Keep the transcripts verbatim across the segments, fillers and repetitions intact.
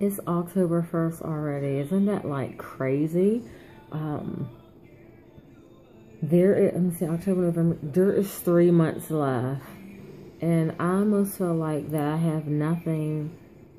It's October first already. Isn't that like crazy? Um, there is, let me see, October, November, there is three months left. And I almost feel like that I have nothing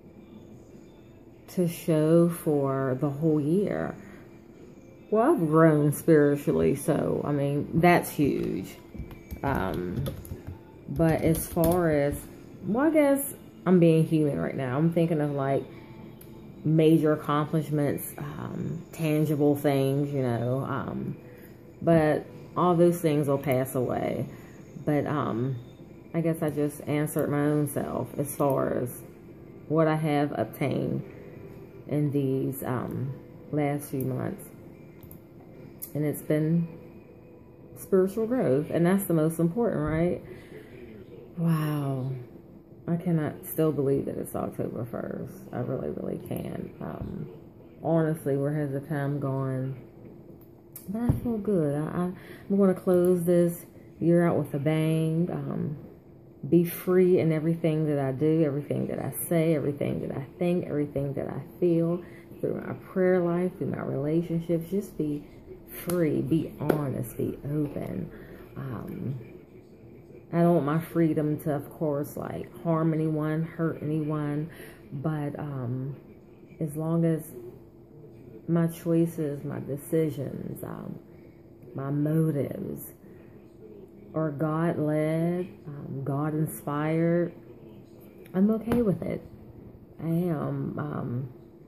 to show for the whole year. Well, I've grown spiritually, so, I mean, that's huge. Um, but as far as, well, I guess I'm being human right now. I'm thinking of, like, major accomplishments, um, tangible things, you know. Um, but all those things will pass away. But, um, I guess I just answered my own self as far as what I have obtained in these um, last few months. And it's been spiritual growth. And that's the most important, right? Wow. I cannot still believe that it's October first. I really, really can. Um, honestly, where has the time gone? But I feel good. I, I, I'm going to close this year out with a bang. Um, be free in everything that I do, everything that I say, everything that I think, everything that I feel, through my prayer life, through my relationships. Just be free, be honest, be open. Um, I don't want my freedom to, of course, like harm anyone, hurt anyone, but um, as long as my choices, my decisions, um, my motives are God-led, um, God-inspired, I'm okay with it. I am. Um,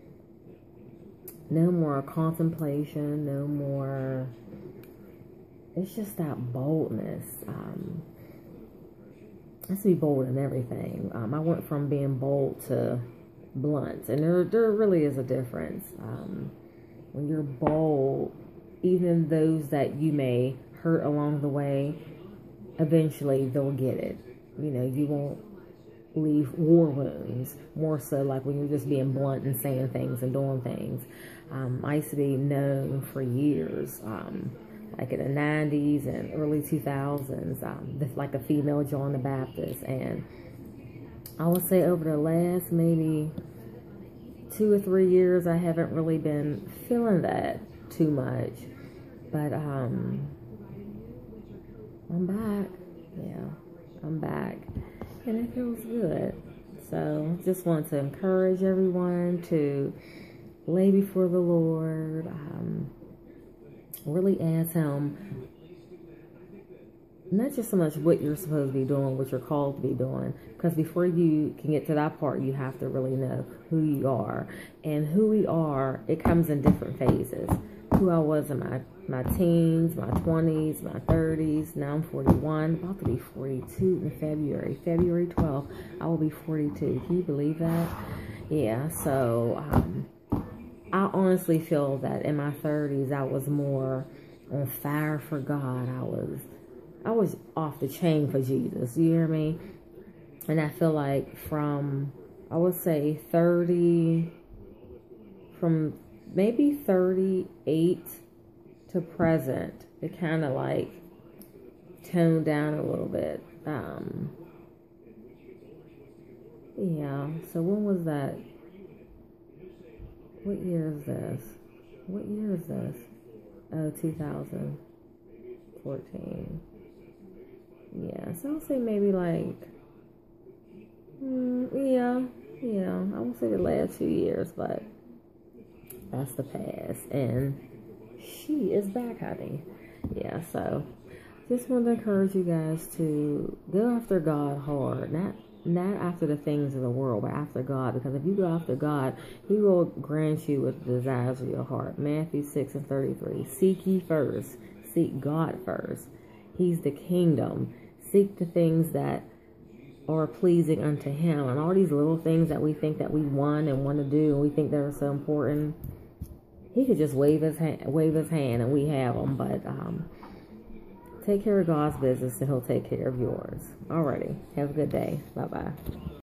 no more contemplation, no more, it's just that boldness. Um, Let's be bold in everything. Um, I went from being bold to blunt, and there, there really is a difference. Um, when you're bold, even those that you may hurt along the way, eventually they'll get it. You know, you won't leave war wounds, more so like when you're just being blunt and saying things and doing things. Um, I used to be known for years, um, like in the nineties and early two thousands, um, like a female John the Baptist. And I would say over the last maybe two or three years, I haven't really been feeling that too much. But um, I'm back. Yeah, I'm back. And it feels good. So just want to encourage everyone to lay before the Lord. Um, really ask Him, not just so much what you're supposed to be doing, what you're called to be doing, because before you can get to that part, you have to really know who you are. And who we are, it comes in different phases. Who I was in my, my teens, my twenties, my thirties, now I'm forty-one, about to be forty-two in February. February twelfth, I will be forty-two. Can you believe that? Yeah, so um, I honestly feel that in my thirties, I was more on fire for God. I was, I was off the chain for Jesus. You hear me? And I feel like from, I would say thirty, from maybe thirty-eight to present, it kind of like toned down a little bit. Um, yeah. So when was that? What year is this? What year is this? Oh, two thousand fourteen. Yeah, so I'll say maybe like, mm, yeah, yeah, I won't say the last two years, but that's the past. And she is back, honey. Yeah, so just want to encourage you guys to go after God hard, not Not after the things of the world, but after God. Because if you go after God, He will grant you with the desires of your heart. Matthew six and thirty-three. Seek ye first. Seek God first. He's the kingdom. Seek the things that are pleasing unto Him. And all these little things that we think that we want and want to do, and we think they're so important, He could just wave His hand, wave His hand and we have them. But um, take care of God's business and He'll take care of yours. Alrighty. Have a good day. Bye-bye.